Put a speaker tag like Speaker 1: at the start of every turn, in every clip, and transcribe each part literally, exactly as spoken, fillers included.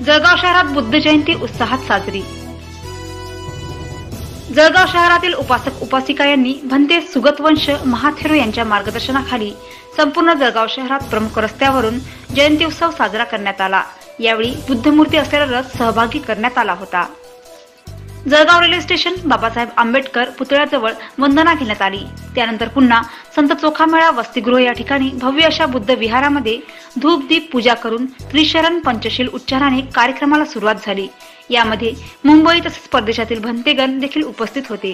Speaker 1: जळगाव शहरात बुद्ध जयंती उत्साहात साजरी। जळगाव शहरातील उपासक उपासिका यांनी भंते सुगतवंश महाथेरो यांच्या मार्गदर्शनाखाली संपूर्ण जळगाव शहरात प्रमुख रस्त्यावरून जयंती उत्सव साजरा करण्यात आला। यावेळी बुद्ध मूर्ती असलेला रथ सहभागी करण्यात आला होता। जळगाव रेल्वे स्टेशन बाबासाहेब आंबेडकर पुतळ्याजवळ वंदना घेण्यात आली। त्यानंतर पुन्हा संत चोखामेळा वसतिगृह या ठिकाणी भव्य अशा बुद्ध विहारामध्ये धूप दीप पूजा करून त्रिशरण पंचशील उच्चाराने कार्यक्रमाला सुरुवात झाली। यामध्ये मुंबई तसेच परदेशातील भंतेगण देखील उपस्थित होते।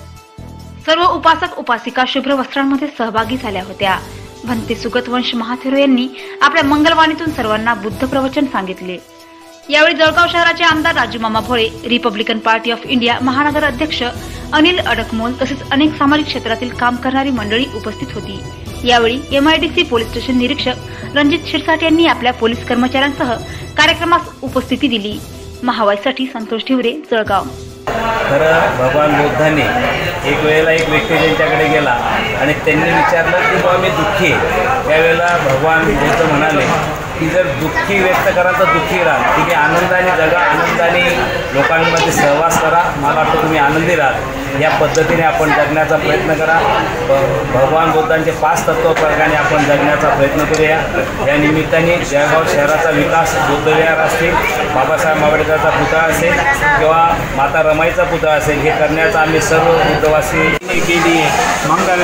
Speaker 1: सर्व उपासक उपासिका शुभ्र वस्त्रांमध्ये सहभागी झाल्या होत्या। भंते सुगतवंश महाथेरो यांनी आपल्या मंगलवाणीतून सर्वांना बुद्ध प्रवचन सांगितले। यावेळी जळगाव शहराचे आमदार Raju Mama Bhole, Republican Party of India महानगर अध्यक्ष अनिल अडकमोल तसेच अनेक सामाजिक क्षेत्रातील काम करणारी मंडळी उपस्थित होती। यावेळी एमआयडीसी पोलीस स्टेशन निरीक्षक रणजित शिरसाट यांनी आपल्या पोलीस कर्मचाऱ्यांसह कार्यक्रमास उपस्थिती दिली। महावाईसाठी संतोष ठिवरे, जळगाव।
Speaker 2: तर भगवान बुद्धाने एक वेळेला एक व्यक्ती त्यांच्याकडे गेला आणि त्यांनी विचारलं की बाबा मी दुःखी आहे। त्यावेळेला भगवान बुद्ध म्हणाले की जर दुःखी व्यक्त करा तर दुःखी राहा, ठीक आहे, आनंदाने जगा, आनंदाने लोकांमध्ये सहवास करा, मला वाटतं तुम्ही आनंदी राहा। या पद्धतीने आपण जगण्याचा प्रयत्न करा। भगवान बुद्धांचे पाच तत्वप्रकारे आपण जगण्याचा प्रयत्न करूया। या निमित्ताने जळगाव शहराचा विकास बुद्धविहार असतील, बाबासाहेब आंबेडकरचा पुतळा असेल किंवा माता रमाईचा पुतळा असेल, हे करण्याचा आम्ही सर्व बुद्धवासी
Speaker 3: के लिए मंगल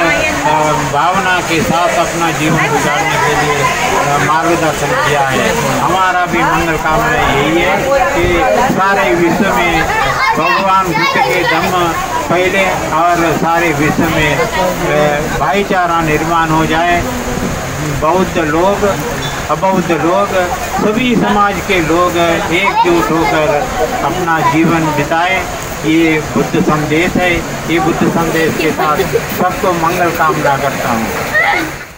Speaker 3: भावना के साथ अपना जीवन गुजारने के लिए मार्गदर्शन किया है। हमारा भी मंगल कामना यही है कि सारे विश्व में भगवान बुद्ध के धम्म पहले और सारे विश्व में भाईचारा निर्माण हो जाए। बौद्ध लोग, अबौद्ध लोग, सभी समाज के लोग एकजुट होकर अपना जीवन बिताएं। ये बुद्ध संदेश है। ये बुद्ध संदेश के साथ सबको मंगल कामना करता हूँ।